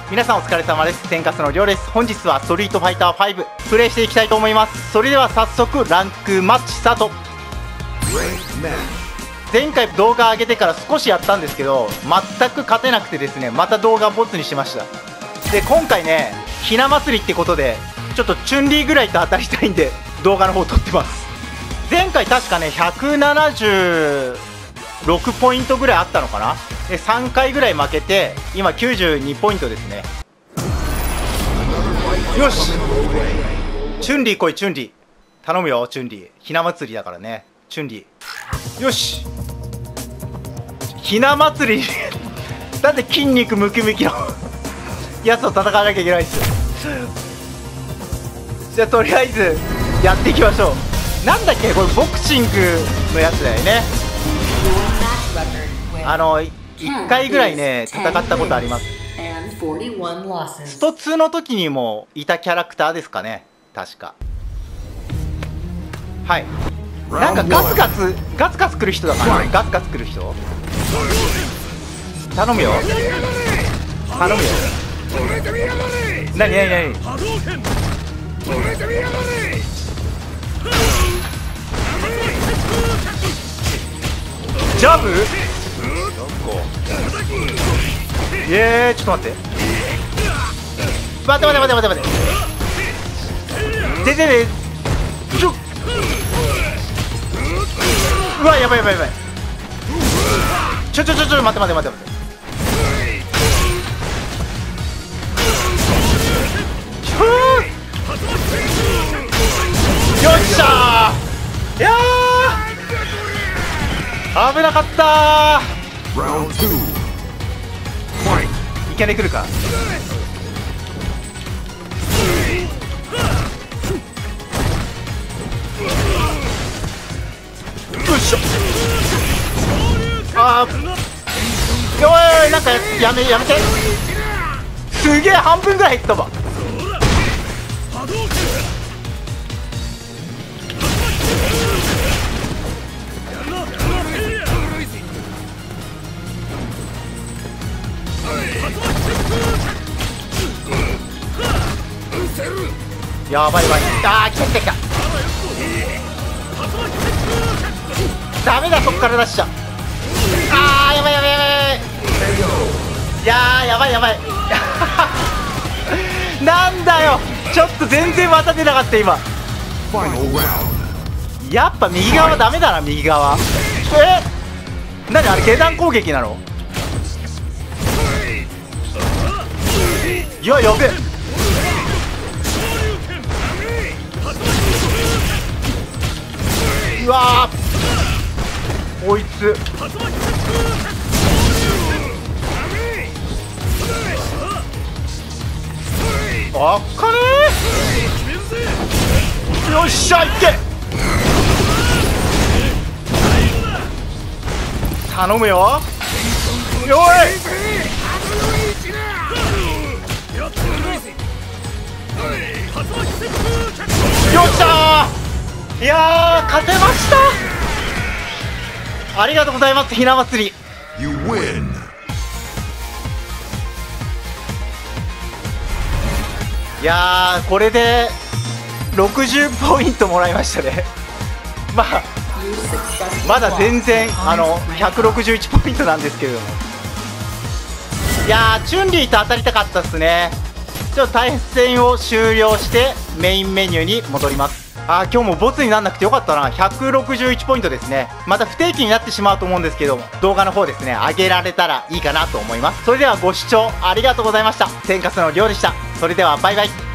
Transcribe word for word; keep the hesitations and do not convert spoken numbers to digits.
皆さんお疲れ様です。天かすのりょうです。本日はストリートファイターファイブプレイしていきたいと思います。それでは早速ランクマッチスタート。前回動画上げてから少しやったんですけど全く勝てなくてですね、また動画ボツにしました。で今回ね、ひな祭りってことでちょっとチュンリーぐらいと当たりたいんで動画の方撮ってます。前回確かねひゃくななじゅうろくポイントぐらいあったのかな。でさんかいぐらい負けて今きゅうじゅうにポイントですね。よし、チュンリー来い、チュンリー頼むよ。チュンリーひな祭りだからね。チュンリーよし、ひな祭りだって筋肉ムキムキのやつと戦わなきゃいけないですよ。じゃあとりあえずやっていきましょう。なんだっけこれ、ボクシングのやつだよね。あのいっかいぐらいね戦ったことあります。ストツーの時にもいたキャラクターですかね、確か。はい、なんかガツガツガツガツ来る人だから、ね、ガツガツ来る人頼むよ頼むよ。なになになに、ジャブえー、ちょっと待って待って待って待って待って待って出てね。ちょうわ、やばいやばいやばい。ちょちょちょちょ待って待って待って待って。よっしゃー、いやー危なかったー。いきなり来るか。よっしゃ、あーおい、なんかやめやめて。すげえ半分ぐらいいったわ。やばいやばい。あー来た来た来た。ダメだ、そっから出しちゃう。あーやばいやばいやばい。いやーやばいやばいなんだよ、ちょっと全然また出なかった今。やっぱ右側ダメだな、右側。え何あれ、下段攻撃なの。いややべえ。うわーこいつあっかねー。よっしゃいけ、頼むよ。よいよっしゃー、いやー勝てました。ありがとうございます、ひな祭り。いやーこれでろくじゅうポイントもらいましたねまあまだ全然あのひゃくろくじゅういちポイントなんですけれども、いやーチュンリーと当たりたかったっすね。ちょっと対戦を終了してメインメニューに戻ります。あー今日もボツにならなくてよかったな。ひゃくろくじゅういちポイントですね。また不定期になってしまうと思うんですけども、動画の方ですね上げられたらいいかなと思います。それではご視聴ありがとうございました。天かすのりょうでした。それではバイバイ。